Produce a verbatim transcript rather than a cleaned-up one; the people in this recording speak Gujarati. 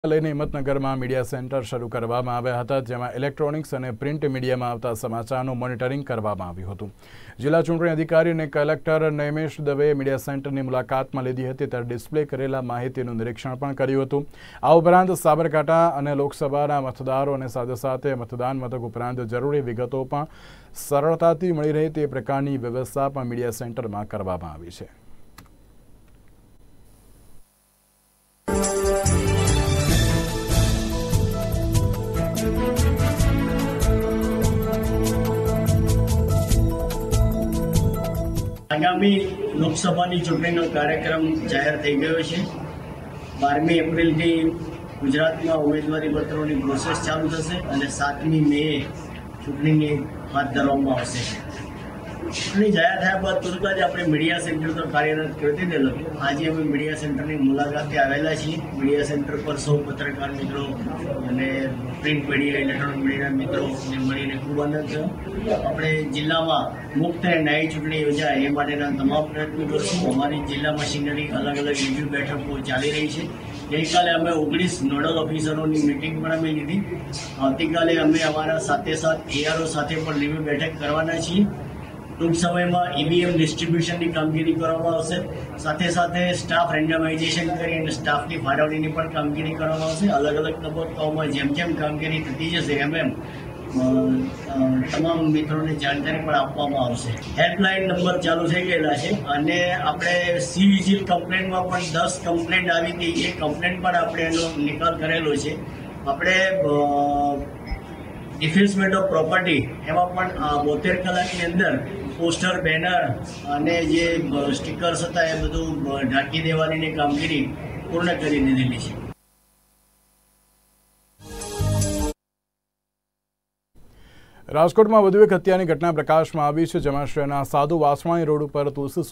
લઈને હિંમતનગરમાં મીડિયા સેન્ટર શરૂ કરવામાં આવ્યા હતા, જેમાં ઇલેક્ટ્રોનિક્સ અને પ્રિન્ટ મીડિયામાં આવતા સમાચારનું મોનિટરિંગ કરવામાં આવ્યું હતું। જિલ્લા ચૂંટણી અધિકારી અને કલેક્ટર નૈમેશ દવેએ મીડિયા સેન્ટરની મુલાકાતમાં લીધી હતી, ત્યારે ડિસ્પ્લે કરેલા માહિતીનું નિરીક્ષણ પણ કર્યું હતું। આ ઉપરાંત સાબરકાંઠા અને લોકસભાના મતદારો અને સાથે સાથે મતદાન મથક ઉપરાંત જરૂરી વિગતો પણ સરળતાથી મળી રહે તે પ્રકારની વ્યવસ્થા પણ મીડિયા સેન્ટરમાં કરવામાં આવી છે। आगामी लोकसभा चूंटणी कार्यक्रम जाहिर थी गयो है। बारमी एप्रिल थी गुजरात में उम्मीदवारी पत्रों की प्रोसेस चालू थशे और सातमी मे चूंटणी हाथ धरवामां आवशे। चूंटणी जाहिर थया बाद तुरंत ज आपणे मीडिया सेंटर तो कार्यरत करती देलो। आज अमे मीडिया सेंटर की मुलाकाते आवेला छीए। मीडिया सेंटर पर सौ पत्रकार मित्रों અને પ્રિન્ટ મીડિયા ઇલેક્ટ્રોનિક મીડિયાના મિત્રોને મળીને ખૂબ આનંદ થયો। આપણે જિલ્લામાં મુક્ત અને ન્યાયી ચૂંટણી યોજાય એ માટેના તમામ પ્રયત્નો કરશું। અમારી જિલ્લા મશીનરી અલગ અલગ રિવ્યુ બેઠકો ચાલી રહી છે। ગઈકાલે અમે ઓગણીસ નોડલ ઓફિસરોની મીટિંગ પણ અમે લીધી। આવતીકાલે અમે અમારા સાથે સાથ એઆરઓ સાથે પણ રિવ્યુ બેઠક કરવાના છીએ। टूंक समय में ईवीएम डिस्ट्रीब्यूशन की कामगीरी करवामां आवशे। साथे साथे स्टाफ रेन्डमाइजेशन करी स्टाफ की फाळवણીની પણ कामगीरी करवामां आवशे। अलग अलग तबक्काओमां जेम जेम कामगीरी थती जशे एम एम तमाम मित्रों ने जानकारी पण आपवामां आवशे। हेल्पलाइन नंबर चालू थई गयेला छे अने आपणे सी विजिल कम्प्लेन में पण दस कम्प्लेन आवी हती। ए कम्प्लेन पण आपणे एनो निकाल करेलो छे। आपणे डिफेन्समेंट ऑफ प्रॉपर्टी एमां पण बोतेर कलाकनी अंदर पोस्टर बेनर अने जे स्टीकर्स हता ए बधुं ढांकी देवानी कामगीरी पूर्ण करी दीधेली छे। રાજકોટમાં વધુ એક હત્યાની ઘટના પ્રકાશમાં આવી છે, જેમાં શહેરના સાધુ વાસવાણી રોડ ઉપર તુલસી